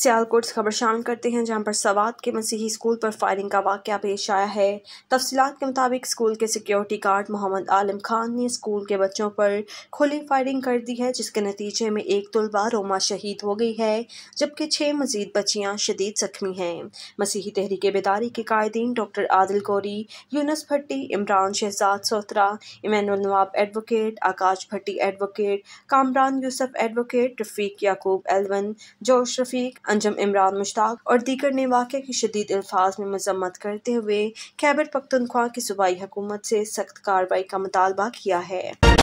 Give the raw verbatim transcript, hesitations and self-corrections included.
सियालकोट से खबर शामिल करते हैं, जहां पर सवात के मसीही स्कूल पर फायरिंग का वाकया पेश आया है। तफसीलात के मुताबिक स्कूल के सिक्योरिटी गार्ड मोहम्मद आलिम खान ने स्कूल के बच्चों पर खुली फायरिंग कर दी है, जिसके नतीजे में एक तुलबा रोमा शहीद हो गई है, जबकि छह मजीद बच्चियां शदीद जख्मी हैं। मसीही तहरीक बेदारी के कायदीन doctor Adil Ghauri, Yunus Bhatti, Imran Shahzad Sotra, Emmanuel Nawab advocate, Akash Bhatti advocate, Kamran Yousuf advocate, Rafiq Yaqub एलवन, जोश रफीक, अंजम इमरान मुश्ताक और दीगर ने वाक़े की शदीद अल्फाज में मजम्मत करते हुए खैबर पख्तूनख्वा की सूबाई हुकूमत से सख्त कार्रवाई का मुतालबा किया है।